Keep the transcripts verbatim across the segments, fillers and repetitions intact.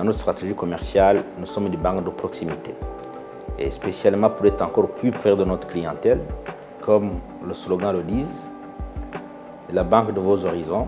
dans notre stratégie commerciale, nous sommes une banque de proximité. Et spécialement pour être encore plus près de notre clientèle, comme le slogan le dit, la banque de vos horizons.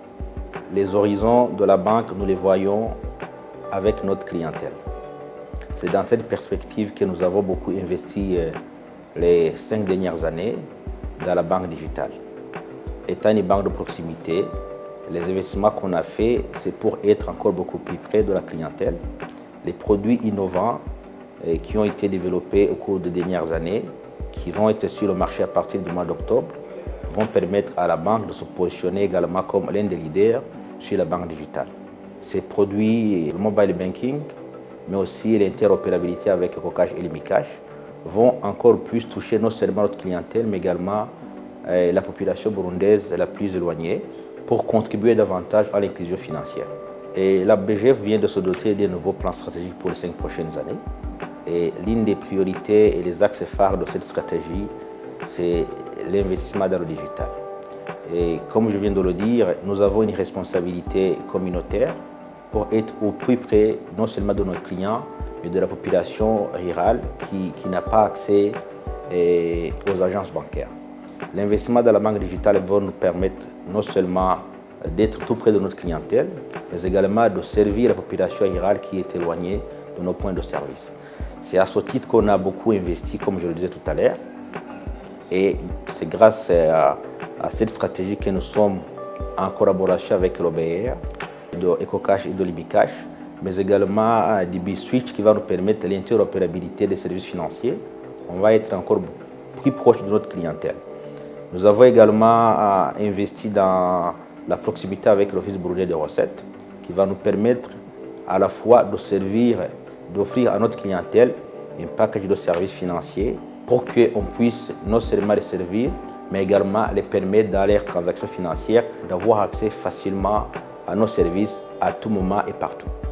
Les horizons de la banque, nous les voyons avec notre clientèle. C'est dans cette perspective que nous avons beaucoup investi les cinq dernières années dans la banque digitale. Étant une banque de proximité, les investissements qu'on a faits, c'est pour être encore beaucoup plus près de la clientèle. Les produits innovants eh, qui ont été développés au cours des dernières années, qui vont être sur le marché à partir du mois d'octobre, vont permettre à la banque de se positionner également comme l'un des leaders sur la banque digitale. Ces produits, le mobile banking, mais aussi l'interopérabilité avec Ecocash et Limicash, vont encore plus toucher non seulement notre clientèle, mais également eh, la population burundaise la plus éloignée, pour contribuer davantage à l'inclusion financière. Et la B G F vient de se doter d'un nouveau plan stratégique pour les cinq prochaines années. Et l'une des priorités et les axes phares de cette stratégie, c'est l'investissement dans le digital. Et comme je viens de le dire, nous avons une responsabilité communautaire pour être au plus près non seulement de nos clients, mais de la population rurale qui, qui n'a pas accès eh, aux agences bancaires. L'investissement dans la banque digitale va nous permettre non seulement d'être tout près de notre clientèle, mais également de servir la population rurale qui est éloignée de nos points de service. C'est à ce titre qu'on a beaucoup investi, comme je le disais tout à l'heure, et c'est grâce à, à cette stratégie que nous sommes en collaboration avec l'O B R, de Ecocash et de Limicash, mais également du B-Switch qui va nous permettre l'interopérabilité des services financiers. On va être encore plus proche de notre clientèle. Nous avons également investi dans la proximité avec l'Office burundais des recettes qui va nous permettre à la fois de servir, d'offrir à notre clientèle un package de services financiers pour qu'on puisse non seulement les servir, mais également les permettre dans leurs transactions financières d'avoir accès facilement à nos services à tout moment et partout.